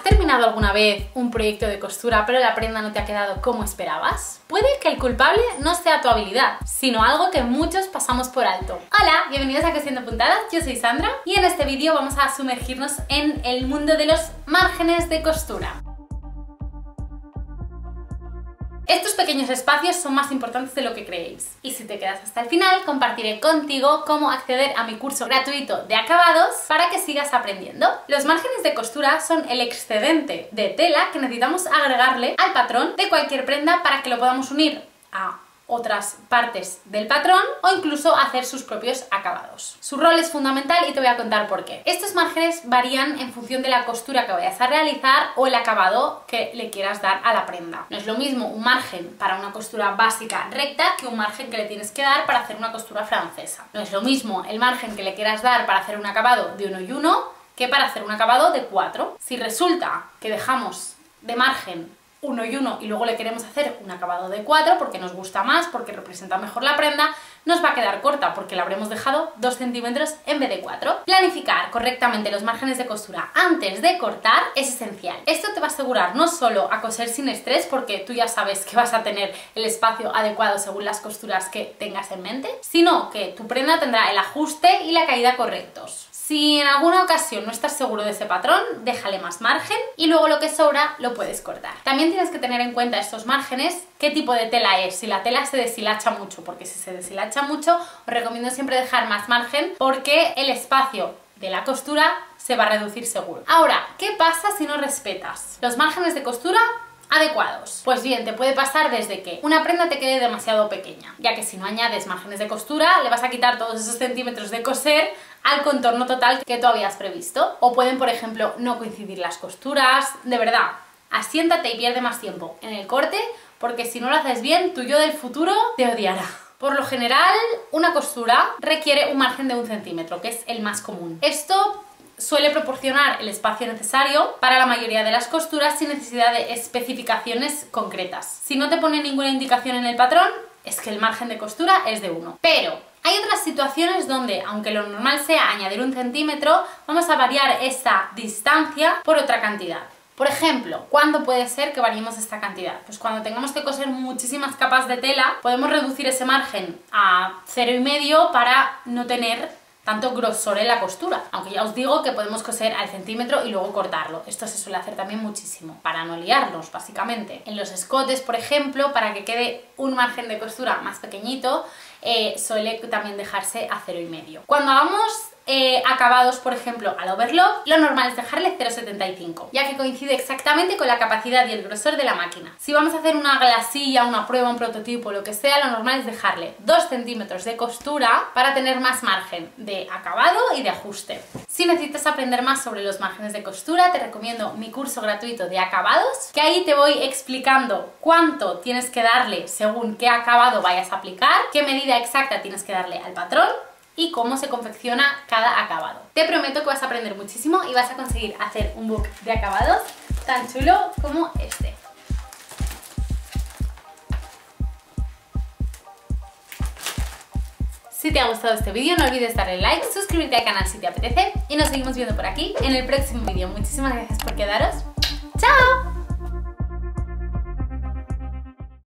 terminado alguna vez un proyecto de costura pero la prenda no te ha quedado como esperabas? Puede que el culpable no sea tu habilidad, sino algo que muchos pasamos por alto. Hola, bienvenidos a Cosiendo Puntadas, yo soy Sandra y en este vídeo vamos a sumergirnos en el mundo de los márgenes de costura. Estos pequeños espacios son más importantes de lo que creéis. Y si te quedas hasta el final, compartiré contigo cómo acceder a mi curso gratuito de acabados para que sigas aprendiendo. Los márgenes de costura son el excedente de tela que necesitamos agregarle al patrón de cualquier prenda para que lo podamos unir a otras partes del patrón o incluso hacer sus propios acabados. Su rol es fundamental y te voy a contar por qué. Estos márgenes varían en función de la costura que vayas a realizar o el acabado que le quieras dar a la prenda. No es lo mismo un margen para una costura básica recta que un margen que le tienes que dar para hacer una costura francesa. No es lo mismo el margen que le quieras dar para hacer un acabado de 1 y 1 que para hacer un acabado de 4. Si resulta que dejamos de margen 1 y 1 y luego le queremos hacer un acabado de 4 porque nos gusta más, porque representa mejor la prenda, nos va a quedar corta porque la habremos dejado 2 centímetros en vez de 4. Planificar correctamente los márgenes de costura antes de cortar es esencial. Esto te va a asegurar no solo a coser sin estrés porque tú ya sabes que vas a tener el espacio adecuado según las costuras que tengas en mente, sino que tu prenda tendrá el ajuste y la caída correctos. Si en alguna ocasión no estás seguro de ese patrón, déjale más margen y luego lo que sobra lo puedes cortar. También tienes que tener en cuenta estos márgenes, qué tipo de tela es, si la tela se deshilacha mucho, porque si se deshilacha mucho os recomiendo siempre dejar más margen porque el espacio de la costura se va a reducir seguro. Ahora, ¿qué pasa si no respetas los márgenes de costura adecuados? Pues bien, te puede pasar desde que una prenda te quede demasiado pequeña, ya que si no añades márgenes de costura le vas a quitar todos esos centímetros de coser al contorno total que tú habías previsto. O pueden, por ejemplo, no coincidir las costuras. De verdad, asiéntate y pierde más tiempo en el corte porque si no lo haces bien, tu yo del futuro te odiará. Por lo general, una costura requiere un margen de 1 centímetro, que es el más común. Esto suele proporcionar el espacio necesario para la mayoría de las costuras sin necesidad de especificaciones concretas. Si no te pone ninguna indicación en el patrón, es que el margen de costura es de 1. Pero hay otras situaciones donde, aunque lo normal sea añadir 1 centímetro, vamos a variar esa distancia por otra cantidad. Por ejemplo, ¿cuándo puede ser que variemos esta cantidad? Pues cuando tengamos que coser muchísimas capas de tela, podemos reducir ese margen a 0,5 para no tener tanto grosor en la costura, aunque ya os digo que podemos coser al centímetro y luego cortarlo. Esto se suele hacer también muchísimo, para no liarnos, básicamente. En los escotes, por ejemplo, para que quede un margen de costura más pequeñito, suele también dejarse a 0,5. Cuando hagamos acabados, por ejemplo, al overlock, lo normal es dejarle 0,75, ya que coincide exactamente con la capacidad y el grosor de la máquina. Si vamos a hacer una glasilla, una prueba, un prototipo, lo que sea, lo normal es dejarle 2 centímetros de costura para tener más margen de acabado y de ajuste. Si necesitas aprender más sobre los márgenes de costura, te recomiendo mi curso gratuito de acabados, que ahí te voy explicando cuánto tienes que darle según qué acabado vayas a aplicar, qué medida exacta tienes que darle al patrón y cómo se confecciona cada acabado. Te prometo que vas a aprender muchísimo y vas a conseguir hacer un book de acabados tan chulo como este. Si te ha gustado este vídeo no olvides darle like, suscribirte al canal si te apetece y nos seguimos viendo por aquí en el próximo vídeo. Muchísimas gracias por quedaros. ¡Chao!